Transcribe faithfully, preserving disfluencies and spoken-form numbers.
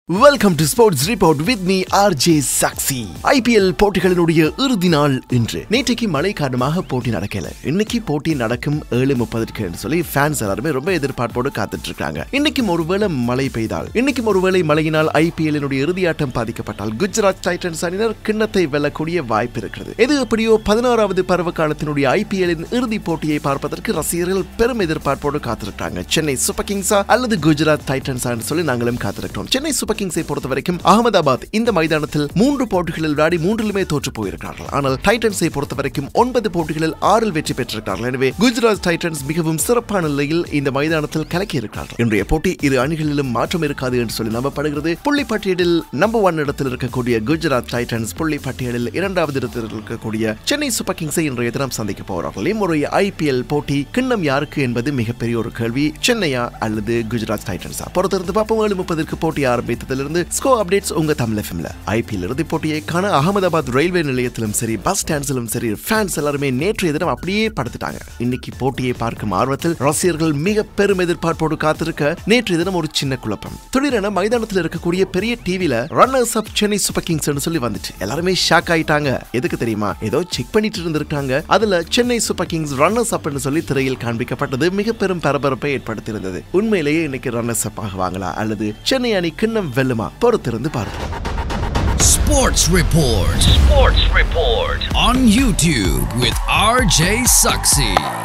Welcome to Sports Report with me R J Saxi. I P L போட்டிகளினுடைய இறுதி நாள் இன்று. நேற்றைக்கு மழை காரணமாக போட்டி நடக்கல. இன்னைக்கு போட்டி நடக்கும் ஏழு முப்பதுக்கு என்று சொல்லி ஃபேன்ஸ் எல்லாரும் ரொம்ப எதிர்பார்ப்போடு காத்துட்டு இருக்காங்க. இன்னைக்கும் ஒருவேளை மழை பெய்தால், இன்னைக்கும் ஒருவேளை மழையினால் I P L இனுடைய இறுதி ஆட்டம் பாதிக்கப்பட்டால் குஜராத் டைட்டன்ஸ் அணியினர் கிண்ணத்தை வெல்லக்கூடிய வாய்ப்பு இருக்கிறது. எது எப்படியோ பதினாறாவது பருவ காலத்தினுடைய I P L இன் இறுதி போட்டியை பார்ப்பதற்கு ரசிகர்கள் பெரும் எதிர்பார்ப்போடு காத்திருக்காங்க. சென்னை சூப்பர் கிங்ஸா அல்லது குஜராத் டைட்டன்ஸா என்று சொல்லி நாங்களும் காத்திருக்கிறோம். சென்னை சூப்பர் கிங்ஸை பொறுத்த வரைக்கும் அகமதாபாத் இந்த மைதானத்தில் மூன்று போட்டிகளில் விளையாடி மூன்றிலுமே தோற்று போயிருக்கிறார்கள். ஆனால் டைட்டன்ஸை பொறுத்த வரைக்கும் ஒன்பது போட்டிகளில் ஆறில் வெற்றி பெற்றிருக்கிறார்கள். எனவே குஜராத் டைட்டன்ஸ் மிகவும் சிறப்பான நிலையில் இந்த மைதானத்தில் கலக்கி இருக்கிறார்கள். இன்றைய போட்டி இரு அணிகளிலும் மாற்றம் இருக்காது என்று சொல்லி நம்பப்படுகிறது. புள்ளி பட்டியலில் நம்பர் ஒன் இடத்தில் இருக்கக்கூடிய குஜராத் டைட்டன்ஸ் புள்ளி பட்டியலில் இரண்டாவது இடத்தில் இருக்கக்கூடிய சென்னை சூப்பர் கிங்ஸை இன்றைய தினம் சந்திக்க போகிறார்கள். இம்முறை I P L போட்டி கிண்ணம் யாருக்கு என்பது மிகப்பெரிய ஒரு கேள்வி. சென்னையா அல்லது குஜராத் டைட்டன்ஸா? பொறுத்திருந்து பார்ப்போம். ஏழு முப்பதுக்கு போட்டி ஆரம்பித்து இருந்து ஸ்கோ அப்டேட்ஸ் உங்க தமிழ் எஃப்எம்ல. I P L இறுதி போட்டியை காண அகமதாபாத் ரயில்வே நிலையத்திலும் சரி, பஸ் ஸ்டாண்ட்ஸிலும் சரி, ஃபேன்ஸ் எல்லாருமே நேற்றைய தினம் அப்படியே படுத்துட்டாங்க. இன்னைக்கு போட்டியை பார்க்கும் ஆர்வத்தில் ரசிகர்கள் மிக பெரும் எதிர்பார்ப்போடு காத்திருக்க நேற்றைய தினம் ஒரு சின்ன குழப்பம். திடீரென மைதானத்தில் இருக்கக்கூடிய பெரிய டிவில runners up Chennai Super Kings சொல்லி வந்துச்சு. எல்லாருமே ஷாக் ஆயிட்டாங்க. எதுக்கு தெரியுமா? ஏதோ செக் பண்ணிட்டு இருந்திருக்காங்க. அதுல Chennai Super Kings runners up சொல்லி திரையில் காண்பிக்கப்பட்டது மிக பெரும் பரபரப்பை ஏற்படுத்தியிருந்தது. உண்மையிலேயே இன்னைக்கு ரன்னர்ஸ் அப் ஆகுவாங்களா அல்லது சென்னை அணி கிண்ணம் வெல்லுமா? பொறுத்திருந்து பார்ப்போம். Sports Report. Sports Report on YouTube with R J Saxi.